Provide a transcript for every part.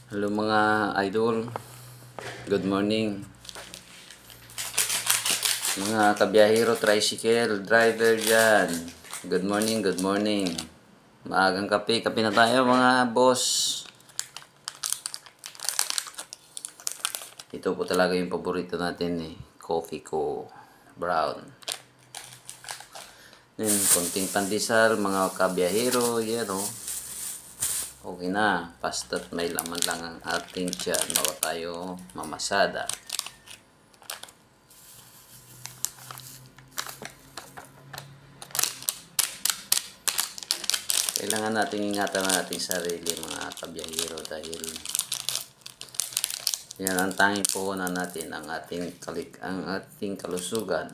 Hello mga idol, good morning. Mga kabiyahero, tricycle, driver dyan. Good morning, good morning. Maagang kape na tayo mga boss. Ito po talaga yung paborito natin coffee ko, brown. Then, konting pandesal mga kabiyahero, yan Okay na, basta may laman lang ang ating tiyan, bawa tayo mamasada. Kailangan natin ingatan ang ating sarili mga kabiyahero dahil yan ang tanging puhunan natin ang ating kalusugan.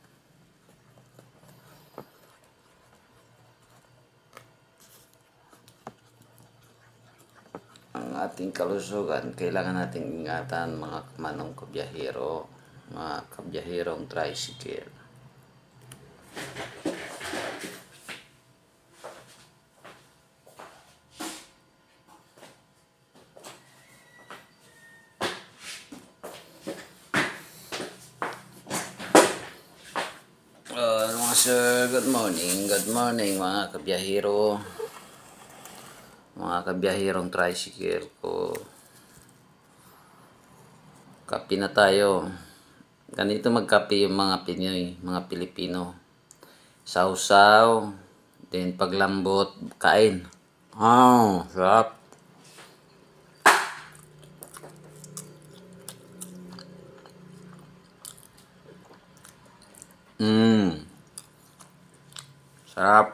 Ang ating kalusugan, kailangan nating ingatan mga manong kabiyahero, mga kabiyaherong tricycle. Mga sir, good morning mga kabiyahero, mga kabiyahirong tricycle ko. Kape na tayo. Ganito magkape yung mga Pinoy, mga Pilipino. Sausaw, then paglambot, kain. Sarap. Sarap.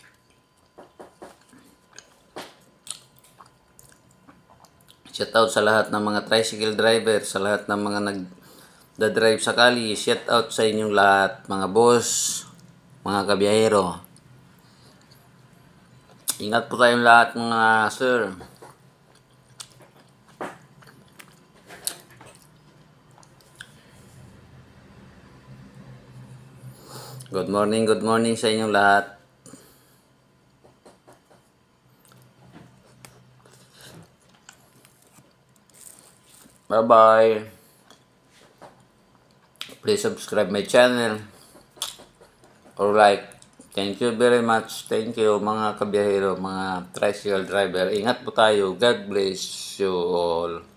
Shoutout sa lahat ng mga tricycle driver, sa lahat ng mga nagda-drive sa kali. Shoutout sa inyong lahat, mga boss, mga kabiyahero. Ingat po tayong lahat mga sir. Good morning sa inyong lahat. Bye-bye. Please subscribe my channel or like. Thank you very much. Thank you mga kabiyahero, mga tricycle driver. Ingat po tayo. God bless you all.